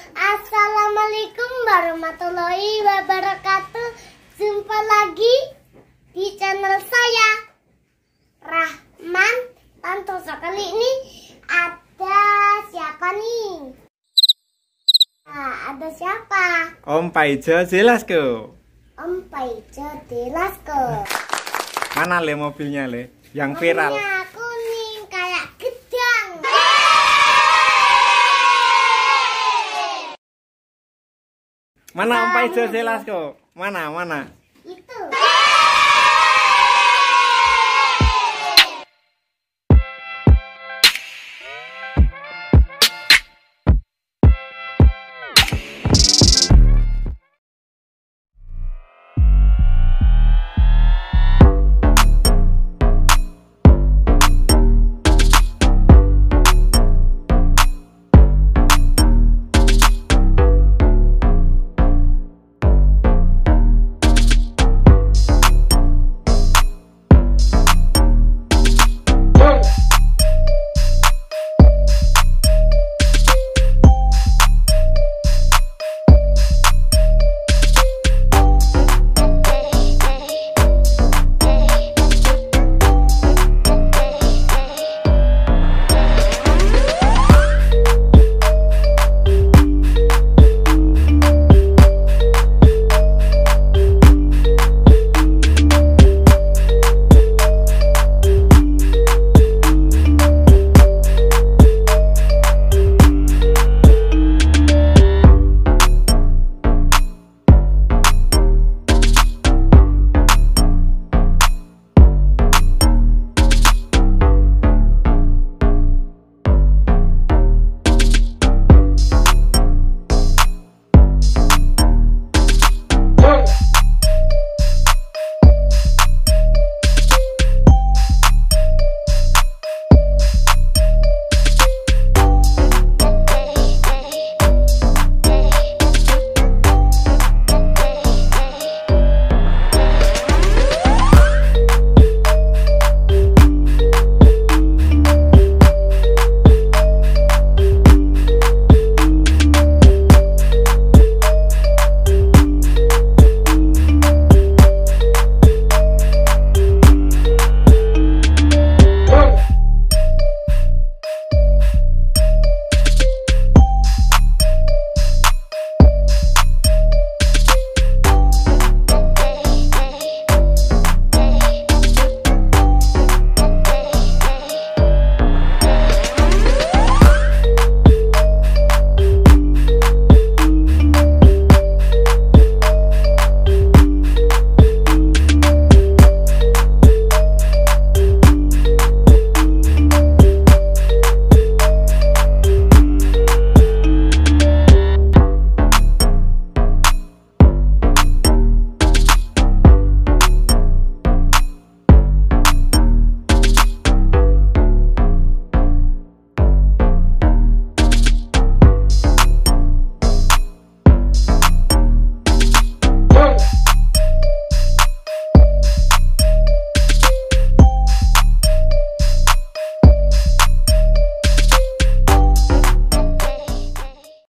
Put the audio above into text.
Assalamualaikum warahmatullahi wabarakatuh. Jumpa lagi di channel saya, Rahman Santoso. Kali ini ada siapa nih? Nah, ada siapa? Om Paijo jelasku. Om Paijo jelasku. Mana le mobilnya le? Yang viral. Mobilnya kuning kayak gedang. Mana Om Paijo jelasku? Mana?